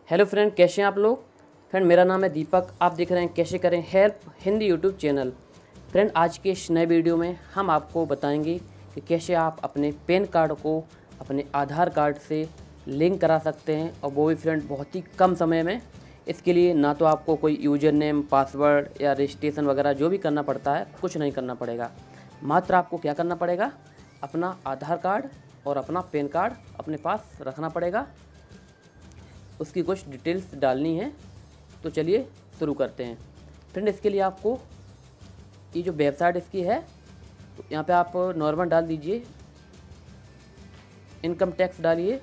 Hello friend, कैसे हैं आप लोग। फ्रेंड, मेरा नाम है दीपक। आप देख रहे हैं कैसे करें help Hindi YouTube channel. Friend, आज के इस नए वीडियो में हम आपको बताएंगे कि कैसे आप अपने पैन कार्ड को अपने आधार कार्ड से लिंक करा सकते हैं, और वो भी फ्रेंड बहुत ही कम समय में। इसके लिए ना तो आपको कोई यूज़र नेम, पासवर्ड या रजिस्ट्रेशन वगैरह जो भी करना पड़ता है, कुछ नहीं करना पड़ेगा। मात्र आपको क्या करना पड़ेगा, अपना आधार कार्ड और अपना पैन कार्ड अपने पास रखना पड़ेगा। उसकी कुछ डिटेल्स डालनी है। तो चलिए शुरू करते हैं। फ्रेंड, इसके लिए आपको ये जो वेबसाइट इसकी है, तो यहाँ पे आप नॉर्मल डाल दीजिए, इनकम टैक्स डालिए।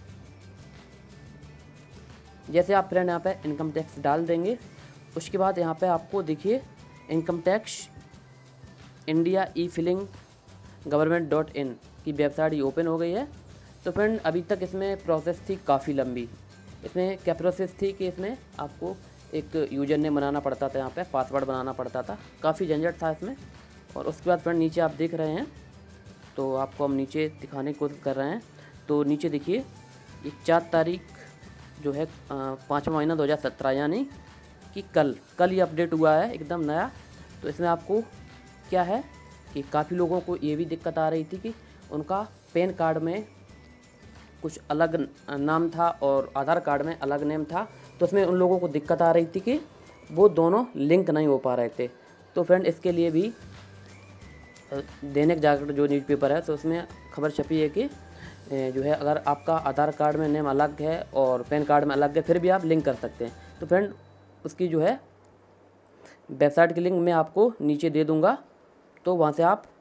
जैसे आप फ्रेंड यहाँ पे इनकम टैक्स डाल देंगे, उसके बाद यहाँ पे आपको देखिए income tax India e filing government की वेबसाइट ये ओपन हो गई है। तो फ्रेंड, अभी तक इसमें प्रोसेस थी काफ़ी लंबी। इसमें क्या प्रोसेस थी कि इसमें आपको एक यूज़र नेम बनाना पड़ता था, यहाँ पे पासवर्ड बनाना पड़ता था, काफ़ी झंझट था इसमें। और उसके बाद फ्रेंड नीचे आप देख रहे हैं, तो आपको हम नीचे दिखाने की कोशिश कर रहे हैं। तो नीचे देखिए ये 4 तारीख जो है 5वां महीना 2017, यानी कि कल ये अपडेट हुआ है एकदम नया। तो इसमें आपको क्या है कि काफ़ी लोगों को ये भी दिक्कत आ रही थी कि उनका पैन कार्ड में कुछ अलग नाम था और आधार कार्ड में अलग नेम था। तो उसमें उन लोगों को दिक्कत आ रही थी कि वो दोनों लिंक नहीं हो पा रहे थे। तो फ्रेंड, इसके लिए भी दैनिक जागरण जो न्यूज़पेपर है, तो उसमें खबर छपी है कि जो है अगर आपका आधार कार्ड में नेम अलग है और पैन कार्ड में अलग है, फिर भी आप लिंक कर सकते हैं। तो फ्रेंड, उसकी जो है वेबसाइट की लिंक मैं आपको नीचे दे दूँगा, तो वहाँ से आप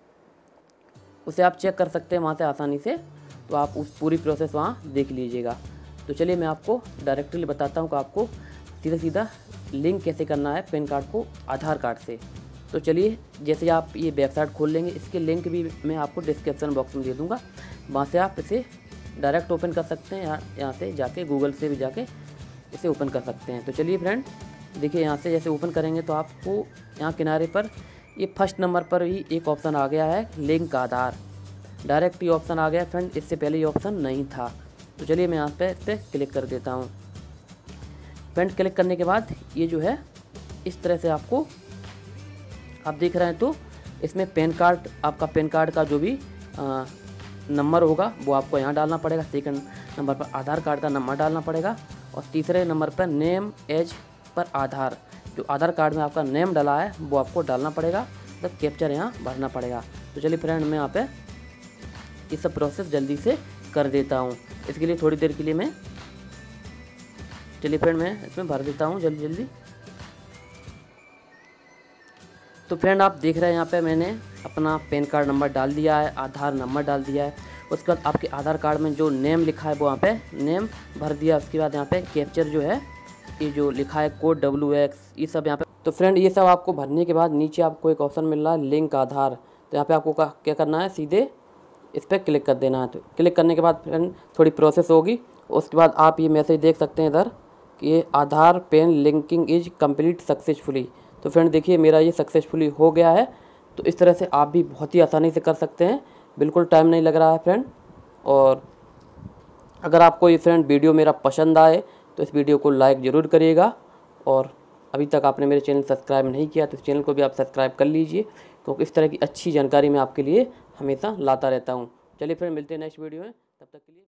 उसे आप चेक कर सकते हैं वहाँ से आसानी से। तो आप उस पूरी प्रोसेस वहाँ देख लीजिएगा। तो चलिए मैं आपको डायरेक्टली बताता हूँ कि आपको सीधा लिंक कैसे करना है पैन कार्ड को आधार कार्ड से। तो चलिए, जैसे आप ये वेबसाइट खोल लेंगे, इसके लिंक भी मैं आपको डिस्क्रिप्शन बॉक्स में दे दूँगा। वहाँ से आप इसे डायरेक्ट ओपन कर सकते हैं, यहाँ से जाके गूगल से भी जाके इसे ओपन कर सकते हैं। तो चलिए फ्रेंड, देखिए यहाँ से जैसे ओपन करेंगे तो आपको यहाँ किनारे पर ये फर्स्ट नंबर पर ही एक ऑप्शन आ गया है, लिंक आधार। डायरेक्ट ये ऑप्शन आ गया फ्रेंड, इससे पहले ये ऑप्शन नहीं था। तो चलिए मैं यहाँ पे इस पर क्लिक कर देता हूँ। फ्रेंड, क्लिक करने के बाद ये जो है इस तरह से आपको आप देख रहे हैं। तो इसमें पैन कार्ड, आपका पैन कार्ड का जो भी नंबर होगा वो आपको यहाँ डालना पड़ेगा। सेकंड नंबर पर आधार कार्ड का नंबर डालना पड़ेगा, और तीसरे नंबर पर नेम एज पर आधार, जो आधार कार्ड में आपका नेम डाला है वो आपको डालना पड़ेगा। तो कैप्चर यहाँ भरना पड़ेगा। तो चलिए फ्रेंड, मैं यहाँ पे ये सब प्रोसेस जल्दी से कर देता हूँ। इसके लिए थोड़ी देर के लिए मैं चलिए फ्रेंड मैं इसमें भर देता हूँ जल्दी। तो फ्रेंड, आप देख रहे हैं यहाँ पे मैंने अपना पैन कार्ड नंबर डाल दिया है, आधार नंबर डाल दिया है। उसके बाद आपके आधार कार्ड में जो नेम लिखा है वो यहाँ पे नेम भर दिया। उसके बाद यहाँ पे कैप्चर जो है, ये जो लिखा है कोड WX, ये सब यहाँ पे। तो फ्रेंड, ये सब आपको भरने के बाद नीचे आपको एक ऑप्शन मिल रहा है लिंक आधार। तो यहाँ पे आपको क्या करना है, सीधे इस पर क्लिक कर देना है। तो क्लिक करने के बाद फ्रेंड थोड़ी प्रोसेस होगी। उसके बाद आप ये मैसेज देख सकते हैं इधर कि ये Aadhaar PAN linking is complete successfully. तो फ्रेंड देखिए, मेरा ये सक्सेसफुली हो गया है। तो इस तरह से आप भी बहुत ही आसानी से कर सकते हैं, बिल्कुल टाइम नहीं लग रहा है फ्रेंड। और अगर आपको ये फ्रेंड वीडियो मेरा पसंद आए तो इस वीडियो को लाइक ज़रूर करिएगा। और अभी तक आपने मेरे चैनल सब्सक्राइब नहीं किया तो इस चैनल को भी आप सब्सक्राइब कर लीजिए, क्योंकि इस तरह की अच्छी जानकारी मैं आपके लिए हमेशा लाता रहता हूँ। चलिए फ्रेंड, मिलते हैं नेक्स्ट वीडियो में, तब तक के लिए।